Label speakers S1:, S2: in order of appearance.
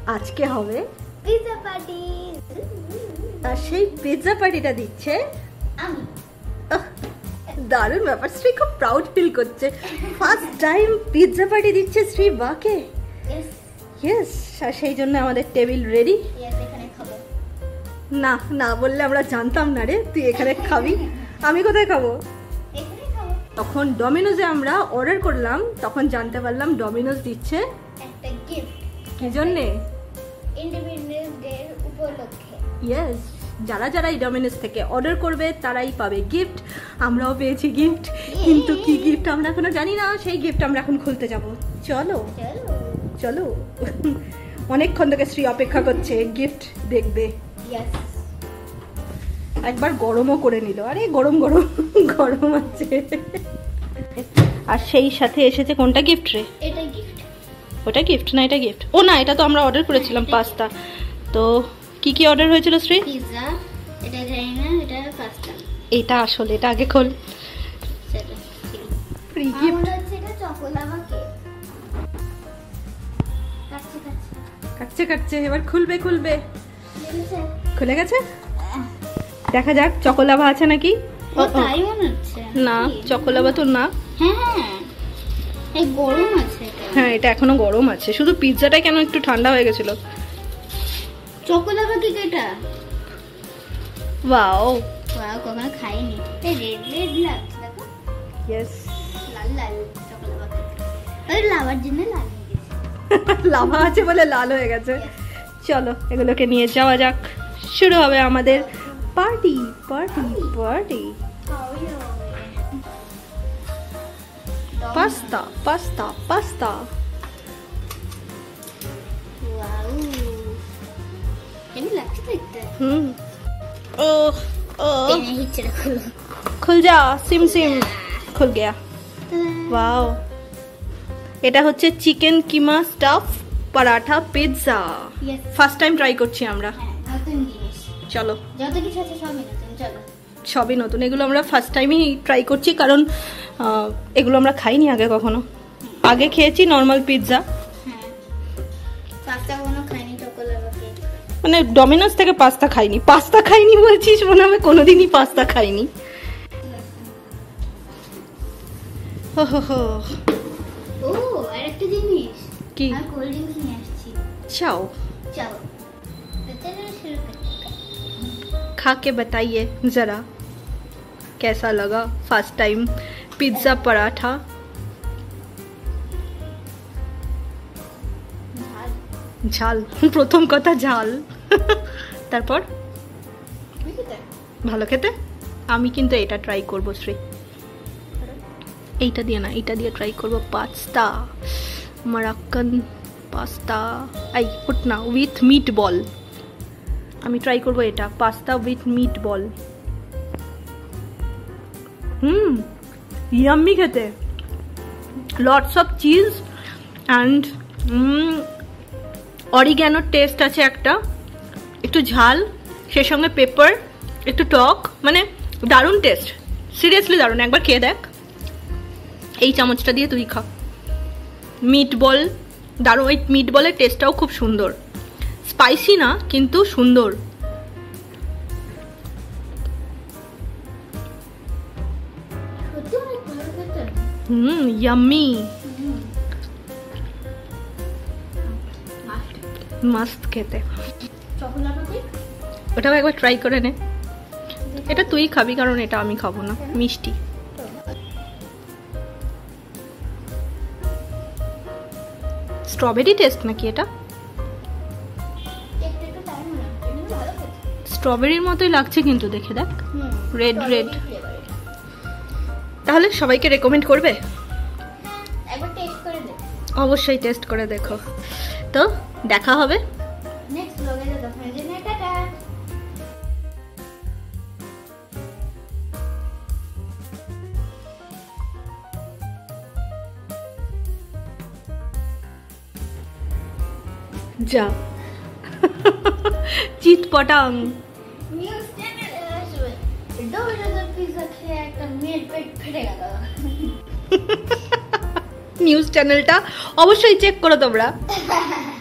S1: আজকে হবে
S2: pizza party.
S1: আর সেই পিৎজা পার্টিটা দিচ্ছে
S2: আমি।
S1: দারুণ ব্যাপার, শ্রী খুব প্রাউড ফিল করছে। ফার্স্ট টাইম পিৎজা পার্টি দিচ্ছে শ্রী বাকে। ইয়েস, আর সেই জন্য আমাদের টেবিল রেডি।
S2: এখানে খাবো
S1: না না বললে আমরা জানতাম না রে, তুই এখানে খাবি। আমি কোথায় খাবো?
S2: এখানে খাবো।
S1: তখন ডমিনোজে আমরা অর্ডার করলাম, তখন জানতে পারলাম ডমিনোজ দিচ্ছে
S2: একটা গিফট।
S1: কি জন্যে?
S2: ইন্ডিপেন্ডেন্স ডে উপলক্ষে।
S1: ইয়েস, যারা যারা এই ডমিনোজ থেকে অর্ডার করবে তারাই পাবে গিফট। আমরাও পেয়েছি গিফট, কিন্তু কি গিফট আমরা এখনো জানি না। সেই গিফট আমরা এখন খুলতে যাব। চলো চলো। অনেকক্ষণ থেকে শ্রী অপেক্ষা করছে, গিফট দেখবে। একবার গরমও করে নিল। আরে গরম গরম গরম আছে। আর সেই সাথে এসেছে কোনটা গিফট রে?
S2: এটা গিফট।
S1: ওটা গিফট না এটা গিফট? ও না, এটা তো আমরা অর্ডার করেছিলাম পাস্তা। তো কি কি অর্ডার হয়েছিল শ্রী?
S2: পিৎজা, এটা জানি না, এটা পাস্তা।
S1: এটা আসলে এটা আগে খোল। Free gift.
S2: আমার হচ্ছে এটা চকোলাভা কেক।
S1: কাটছে কাটছে, এবার খুলবে।
S2: দেখেছে?
S1: খুলে গেছে, দেখা যাক চকোলাভা আছে নাকি।
S2: ও তাই মনে হচ্ছে।
S1: না, চকোলাভা তো না।
S2: হ্যাঁ, এই গরম আছে।
S1: হ্যাঁ, এটা এখনো গরম আছে, শুধু পিৎজাটা কেন একটু ঠান্ডা হয়ে গেছিল।
S2: চকোলাভা কেক এটা।
S1: ওয়াও,
S2: কখনো খাইনি। এই রেড লাগছে দেখো।
S1: ইয়েস,
S2: লাল চকোলাভা কেক। আরে লাভার জন্য লাল হয়ে গেছে।
S1: লাভা আছে বলে লাল হয়ে গেছে। চলো এগুলোকে নিয়ে যাওয়া যাক। শুরু হবে আমাদের পার্টি। পাস্তা।
S2: ওয়াও, কেমন লাগছে দেখতে? টেনে হিচড়ে খুলো।
S1: खुल जा, सिम खुल गया। वाओ, এটা হচ্ছে chicken keema stuff paratha pizza. First time try করছি আমরা।
S2: নতুন জিনিস।
S1: চলো,
S2: যত কিছু আছে সবই নতুন। চলো,
S1: সবই নতুন। এগুলো আমরা ফার্স্ট টাইমই ট্রাই করছি, কারণ এগুলো আমরা খাইনি আগে কখনো। আগে খেয়েছি নর্মাল পিৎজা।
S2: হ্যাঁ, পাস্তা কোনো খাইনি, চকোলাভা কেক।
S1: মানে ডমিনোজ থেকে পাস্তা খাইনি বলছিস, মনে হবে কোনোদিনই পাস্তা খাইনি।
S2: ও, আরেকটা জিনিস।
S1: কি?
S2: আর কোল্ড ড্রিঙ্কস নিয়ে আসছি।
S1: চাও,
S2: চলো শুরু করতে।
S1: खा के बताइए जरा कैसा लगा फर्स्ट टाइम पिज्जा पराठा। ঝাল, প্রথম কথা ঝাল। তারপর ভালো খেতে। আমি কিন্তু এটা ট্রাই করব শ্রী, এইটা দিয়ে না, এটা দিয়ে ট্রাই করব। Pasta, Moroccan pasta, I put না, উইথ মিট বল। আমি ট্রাই করব এটা, pasta with meatball. Yummy খেতে। লটস অফ চিজ অ্যান্ড অরিগ্যানোর টেস্ট আছে একটা, একটু ঝাল, সেই সঙ্গে পেপার, একটু টক, মানে দারুণ টেস্ট। সিরিয়াসলি দারুণ, একবার খেয়ে দেখ। এই চামচটা দিয়ে তুই খা। মিট বল দারুণ, ওই মিট বলের টেস্টটাও খুব সুন্দর। স্পাইসি না, কিন্তু সুন্দর। ইয়াম্মি, মাস্ত খেতে। ওটাও একবার ট্রাই করে নে। এটা তুই খাবি, কারণ এটা আমি খাবো না, মিষ্টি। স্ট্রবেরি টেস্ট নাকি এটা? স্ট্রবেরির মতোই লাগছে কিন্তু, দেখে দেখ, রেড রেড। তাহলে সবাইকে রেকমেন্ড করবে?
S2: একবার টেস্ট করে দেখ।
S1: অবশ্যই টেস্ট করে দেখো। তো দেখা হবে
S2: নেক্সট ব্লগে। ততক্ষণের জন্য টাটা।
S1: যা চিত পটাং।
S2: নিউজ চ্যানেলে আসবে। ডোমিনোজের পিৎজা খেয়ে একটা মেয়ের পেট ফেটে গেল।
S1: নিউজ চ্যানেলটা অবশ্যই চেক করো তোমরা।